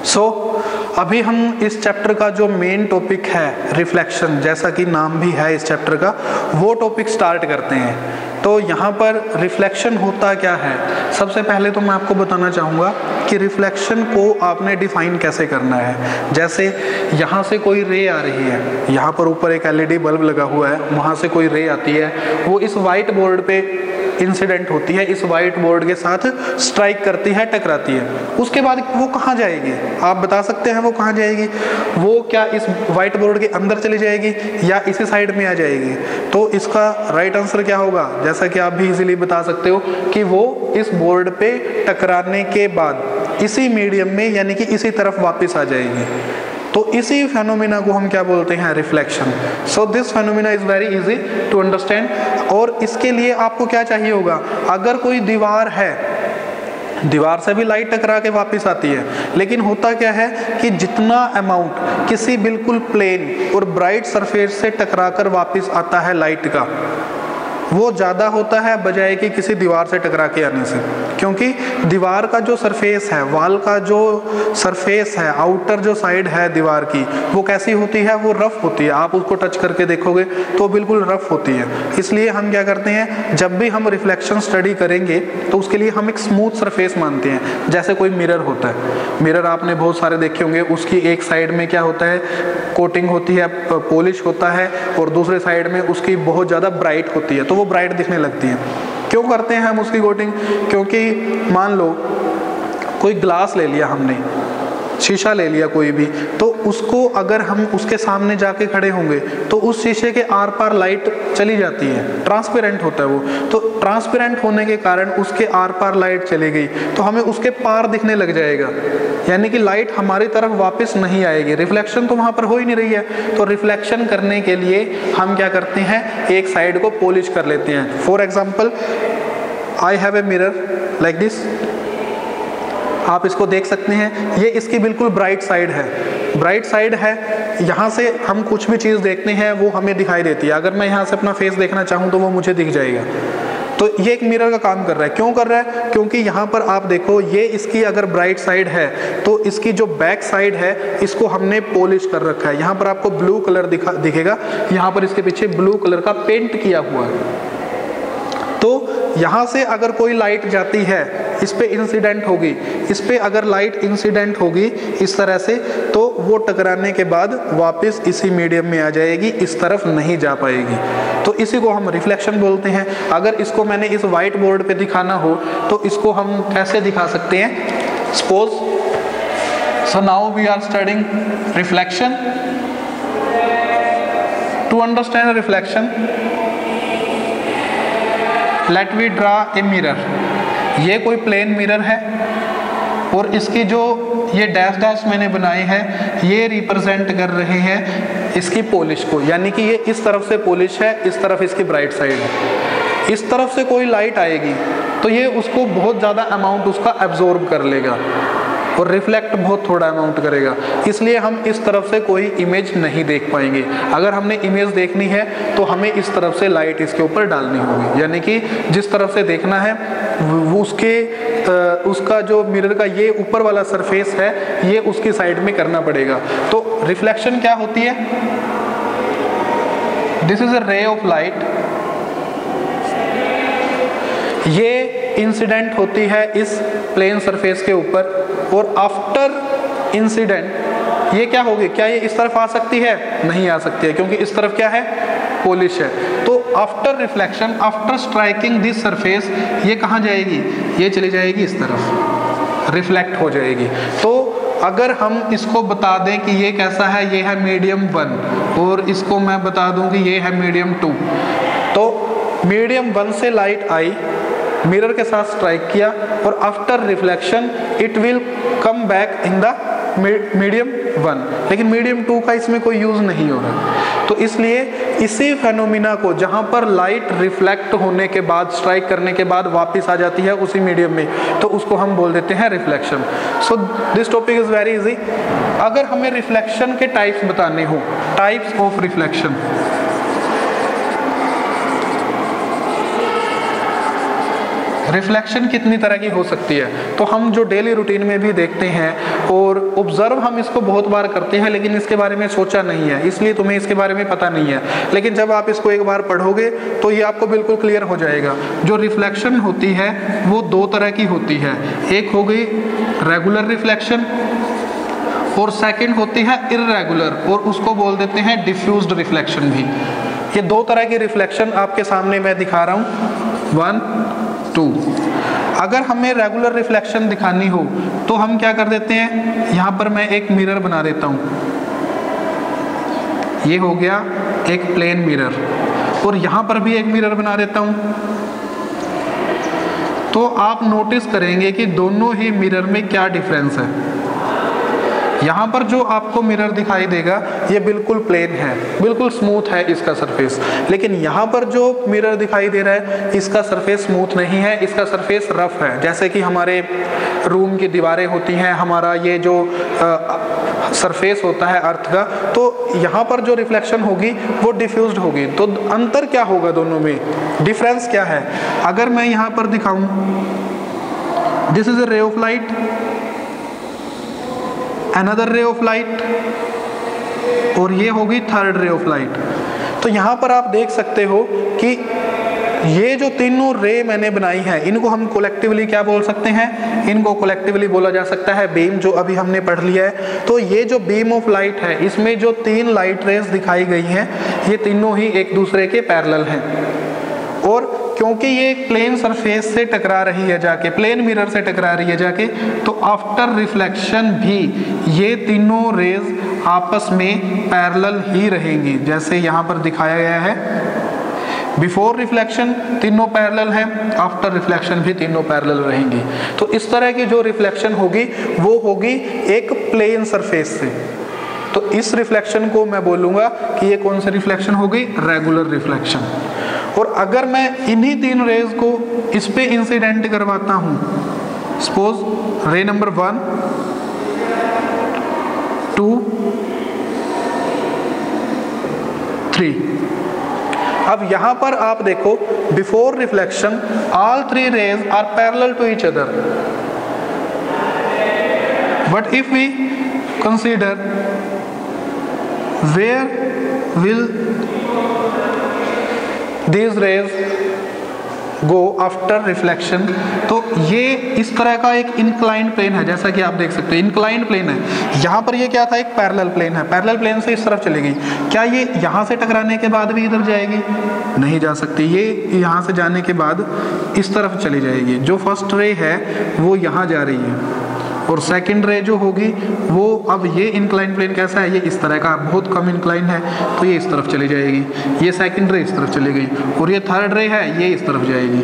अभी हम इस चैप्टर का जो मेन टॉपिक है रिफ्लेक्शन, जैसा कि नाम भी है इस चैप्टर का, वो टॉपिक स्टार्ट करते हैं। तो यहाँ पर रिफ्लेक्शन होता क्या है, सबसे पहले तो मैं आपको बताना चाहूँगा कि रिफ्लेक्शन को आपने डिफाइन कैसे करना है। जैसे यहाँ से कोई रे आ रही है, यहाँ पर ऊपर एक LED बल्ब लगा हुआ है, वहाँ से कोई रे आती है, वो इस वाइट बोर्ड पे इंसिडेंट होती है, इस वाइट बोर्ड के साथ स्ट्राइक करती है, टकराती है। उसके बाद वो कहाँ जाएगी, आप बता सकते हैं वो कहाँ जाएगी? वो क्या इस वाइट बोर्ड के अंदर चली जाएगी या इसी साइड में आ जाएगी? तो इसका राइट आंसर क्या होगा, जैसा कि आप भी इजीली बता सकते हो कि वो इस बोर्ड पे टकराने के बाद इसी मीडियम में यानी कि इसी तरफ वापस आ जाएगी। तो इसी फेनोमेना को हम क्या बोलते हैं? Reflection. So this phenomena is very easy to understand. और इसके लिए आपको क्या चाहिए होगा, अगर कोई दीवार है, दीवार से भी लाइट टकरा के वापस आती है, लेकिन होता क्या है कि जितना अमाउंट किसी बिल्कुल प्लेन और ब्राइट सरफेस से टकरा कर वापस आता है लाइट का, वो ज़्यादा होता है बजाय कि किसी दीवार से टकरा के आने से। क्योंकि दीवार का जो सरफेस है, वॉल का जो सरफेस है, आउटर जो साइड है दीवार की, वो कैसी होती है? वो रफ होती है। आप उसको टच करके देखोगे तो बिल्कुल रफ होती है। इसलिए हम क्या करते हैं, जब भी हम रिफ्लेक्शन स्टडी करेंगे तो उसके लिए हम एक स्मूथ सरफेस मानते हैं। जैसे कोई मिरर होता है, मिरर आपने बहुत सारे देखे होंगे, उसकी एक साइड में क्या होता है, कोटिंग होती है, पॉलिश होता है, और दूसरे साइड में उसकी बहुत ज़्यादा ब्राइट होती है, तो वो ब्राइट दिखने लगती है। क्यों करते हैं हम उसकी कोटिंग? क्योंकि मान लो कोई ग्लास ले लिया हमने, शीशा ले लिया कोई भी, तो उसको अगर हम उसके सामने जाके खड़े होंगे तो उस शीशे के आर पार लाइट चली जाती है, ट्रांसपेरेंट होता है वो। तो ट्रांसपेरेंट होने के कारण उसके आर पार लाइट चली गई तो हमें उसके पार दिखने लग जाएगा, यानी कि लाइट हमारी तरफ वापस नहीं आएगी। रिफ्लेक्शन तो वहाँ पर हो ही नहीं रही है। तो रिफ्लेक्शन करने के लिए हम क्या करते हैं, एक साइड को पॉलिश कर लेते हैं। For example, I have a mirror like this, आप इसको देख सकते हैं, ये इसकी बिल्कुल ब्राइट साइड है, ब्राइट साइड है। यहाँ से हम कुछ भी चीज़ देखते हैं वो हमें दिखाई देती है। अगर मैं यहाँ से अपना फेस देखना चाहूँ तो वो मुझे दिख जाएगा। तो ये एक मिरर का काम कर रहा है। क्यों कर रहा है? क्योंकि यहाँ पर आप देखो, ये इसकी अगर ब्राइट साइड है तो इसकी जो बैक साइड है इसको हमने पॉलिश कर रखा है। यहाँ पर आपको ब्लू कलर दिखेगा, यहाँ पर इसके पीछे ब्लू कलर का पेंट किया हुआ है। तो यहाँ से अगर कोई लाइट जाती है, इस पे इंसिडेंट होगी, इस पे अगर लाइट इंसिडेंट होगी इस तरह से, तो वो टकराने के बाद वापस इसी मीडियम में आ जाएगी, इस तरफ नहीं जा पाएगी। तो इसी को हम रिफ्लेक्शन बोलते हैं। अगर इसको मैंने इस वाइट बोर्ड पे दिखाना हो तो इसको हम कैसे दिखा सकते हैं? Suppose, so now we are studying reflection. To understand reflection, let we draw a mirror. ये कोई प्लेन मिरर है और इसकी जो ये डैश डैश मैंने बनाए हैं ये रिप्रेजेंट कर रहे हैं इसकी पॉलिश को, यानी कि ये इस तरफ से पॉलिश है, इस तरफ इसकी ब्राइट साइड है। इस तरफ से कोई लाइट आएगी तो ये उसको बहुत ज़्यादा अमाउंट उसका एब्जॉर्ब कर लेगा और रिफ्लेक्ट बहुत थोड़ा अमाउंट करेगा, इसलिए हम इस तरफ से कोई इमेज नहीं देख पाएंगे। अगर हमने इमेज देखनी है तो हमें इस तरफ से लाइट इसके ऊपर डालनी होगी, यानी कि जिस तरफ से देखना है वो उसका जो मिरर का ये ऊपर वाला सरफेस है ये उसकी साइड में करना पड़ेगा। तो रिफ्लेक्शन क्या होती है? This is a ray of light, ये इंसिडेंट होती है इस प्लेन सरफेस के ऊपर, और आफ्टर इंसिडेंट ये क्या होगी, क्या ये इस तरफ आ सकती है? नहीं आ सकती है, क्योंकि इस तरफ क्या है? पॉलिश है। तो after reflection, after striking this surface, ये कहाँ जाएगी? ये चली जाएगी इस तरफ, रिफ्लेक्ट हो जाएगी। तो अगर हम इसको बता दें कि ये कैसा है, ये है मीडियम 1, और इसको मैं बता दूं कि ये है मीडियम 2, तो मीडियम 1 से लाइट आई, मिरर के साथ स्ट्राइक किया, और after reflection it will come back in the medium 1, लेकिन मीडियम 2 का इसमें कोई यूज नहीं हो रहा। तो इसलिए इसी फेनोमिना को, जहां पर लाइट रिफ्लेक्ट होने के बाद, स्ट्राइक करने के बाद वापस आ जाती है उसी मीडियम में, तो उसको हम बोल देते हैं reflection. So this topic is very easy. अगर हमें रिफ्लेक्शन के टाइप्स बताने हो, टाइप्स ऑफ रिफ्लेक्शन, रिफ्लेक्शन कितनी तरह की हो सकती है, तो हम जो डेली रूटीन में भी देखते हैं और ऑब्जर्व हम इसको बहुत बार करते हैं, लेकिन इसके बारे में सोचा नहीं है, इसलिए तुम्हें इसके बारे में पता नहीं है। लेकिन जब आप इसको एक बार पढ़ोगे तो ये आपको बिल्कुल क्लियर हो जाएगा। जो रिफ्लेक्शन होती है वो दो तरह की होती है, एक हो गई रेगुलर रिफ्लेक्शन और सेकंड होती है इर्रेगुलर, और उसको बोल देते हैं डिफ्यूज्ड रिफ्लेक्शन भी। ये दो तरह की रिफ्लेक्शन आपके सामने मैं दिखा रहा हूँ, 1 2। अगर हमें रेगुलर रिफ्लेक्शन दिखानी हो तो हम क्या कर देते हैं, यहाँ पर मैं एक मिरर बना देता हूँ, ये हो गया एक प्लेन मिरर, और यहाँ पर भी एक मिरर बना देता हूँ। तो आप नोटिस करेंगे कि दोनों ही मिरर में क्या डिफरेंस है। यहाँ पर जो आपको मिरर दिखाई देगा ये बिल्कुल प्लेन है, बिल्कुल स्मूथ है इसका सरफेस, लेकिन यहाँ पर जो मिरर दिखाई दे रहा है इसका सरफेस स्मूथ नहीं है, इसका सरफेस रफ है। जैसे कि हमारे रूम की दीवारें होती हैं, हमारा ये जो सरफेस होता है अर्थ का, तो यहाँ पर जो रिफ्लेक्शन होगी वो डिफ्यूज्ड होगी। तो अंतर क्या होगा दोनों में, डिफरेंस क्या है? अगर मैं यहाँ पर दिखाऊं, this is a ray of light, another ray of light, और ये होगी थर्ड रे ऑफ लाइट। तो यहाँ पर आप देख सकते हो कि ये जो तीनों रे मैंने बनाई है इनको हम कोलेक्टिवली क्या बोल सकते हैं, इनको कोलेक्टिवली बोला जा सकता है बीम, जो अभी हमने पढ़ लिया है। तो ये जो बीम ऑफ लाइट है इसमें जो तीन लाइट रेज दिखाई गई हैं ये तीनों ही एक दूसरे के पैरेलल हैं, और क्योंकि ये प्लेन सरफेस से टकरा रही है जाके, प्लेन मिरर से टकरा रही है जाके, तो आफ्टर रिफ्लेक्शन भी ये तीनों रेज आपस में पैरेलल ही रहेंगी। जैसे यहाँ पर दिखाया गया है, बिफोर रिफ्लेक्शन तीनों पैरेलल हैं, आफ्टर रिफ्लेक्शन भी तीनों पैरेलल रहेंगी। तो इस तरह की जो रिफ्लेक्शन होगी वो होगी एक प्लेन सरफेस से। तो इस रिफ्लेक्शन को मैं बोलूँगा कि ये कौन सी रिफ्लेक्शन होगी, रेगुलर रिफ्लेक्शन। और अगर मैं इन्हीं तीन रेज को इस पे इंसिडेंट करवाता हूं, सपोज रे नंबर 1 2 3, अब यहां पर आप देखो before reflection all three rays are parallel to each other, but if we consider where will these rays go after reflection, तो ये इस तरह का एक इंक्लाइंड प्लेन है, जैसा कि आप देख सकते हैं इंक्लाइंड प्लेन है। यहाँ पर ये क्या था, एक पैरेलल प्लेन है, पैरेलल प्लेन से इस तरफ चलेगी। क्या ये यहाँ से टकराने के बाद भी इधर जाएगी? नहीं जा सकती, ये यहाँ से जाने के बाद इस तरफ चली जाएगी। जो फर्स्ट रे है वो यहाँ जा रही है, और सेकंड रे जो होगी वो, अब ये इंक्लाइन प्लेन कैसा है, ये इस तरह का बहुत कम इंक्लाइन है, तो ये इस तरफ चली जाएगी। ये सेकंड रे इस तरफ चली गई, और ये थर्ड रे है ये इस तरफ जाएगी।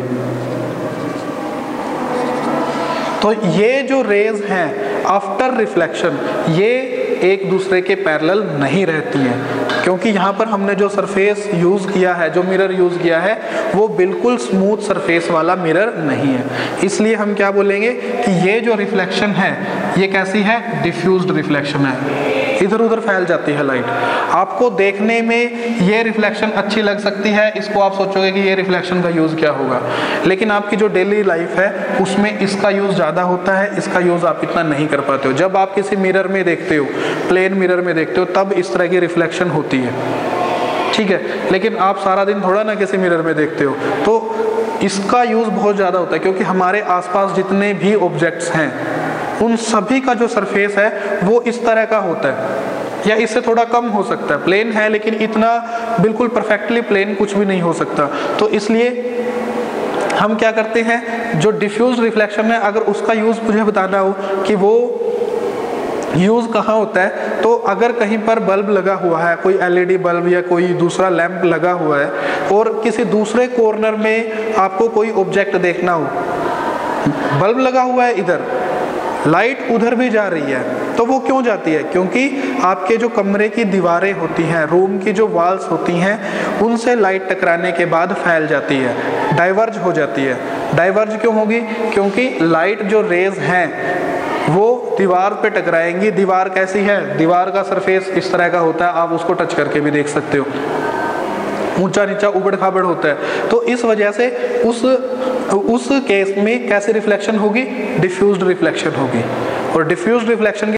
तो ये जो रेज हैं आफ्टर रिफ्लेक्शन ये एक दूसरे के पैरेलल नहीं रहती हैं, क्योंकि यहाँ पर हमने जो सरफेस यूज़ किया है, जो मिरर यूज़ किया है, वो बिल्कुल स्मूथ सरफेस वाला मिरर नहीं है। इसलिए हम क्या बोलेंगे कि ये जो रिफ्लेक्शन है ये कैसी है, डिफ्यूज्ड रिफ्लेक्शन है, इधर उधर फैल जाती है लाइट। आपको देखने में ये रिफ्लेक्शन अच्छी लग सकती है, इसको आप सोचोगे कि ये रिफ्लेक्शन का यूज़ क्या होगा, लेकिन आपकी जो डेली लाइफ है उसमें इसका यूज़ ज़्यादा होता है, इसका यूज़ आप इतना नहीं कर पाते हो। जब आप किसी मिरर में देखते हो, प्लेन मिरर में देखते हो, तब इस तरह की रिफ्लेक्शन होती है, ठीक है, लेकिन आप सारा दिन थोड़ा ना किसी मिरर में देखते हो, तो इसका यूज़ बहुत ज़्यादा होता है, क्योंकि हमारे आसपास जितने भी ऑब्जेक्ट्स हैं उन सभी का जो सरफेस है वो इस तरह का होता है, या इससे थोड़ा कम हो सकता है। प्लेन है लेकिन इतना बिल्कुल परफेक्टली प्लेन कुछ भी नहीं हो सकता। तो इसलिए हम क्या करते हैं, जो डिफ्यूज रिफ्लेक्शन है, अगर उसका यूज़ मुझे बताना हो कि वो यूज़ कहाँ होता है, तो अगर कहीं पर बल्ब लगा हुआ है, कोई एलईडी बल्ब या कोई दूसरा लैंप लगा हुआ है, और किसी दूसरे कॉर्नर में आपको कोई ऑब्जेक्ट देखना हो, बल्ब लगा हुआ है इधर, लाइट उधर भी जा रही है, तो वो क्यों जाती है? क्योंकि आपके जो कमरे की दीवारें होती हैं, रूम की जो वॉल्स होती हैं, उनसे लाइट टकराने के बाद फैल जाती है, डाइवर्ज हो जाती है। डाइवर्ज क्यों होगी? क्योंकि लाइट जो रेज हैं वो दीवार पे टकराएंगी। दीवार कैसी है? दीवार का सरफेस इस तरह का होता है, आप उसको टच करके भी देख सकते हो, ऊंचा नीचा उबड़ खाबड़ होता है। तो इस वजह से उस उस केस में कैसे रिफ्लेक्शन होगी, डिफ्यूज्ड रिफ्लेक्शन होगी। और डिफ्यूज्ड रिफ्लेक्शन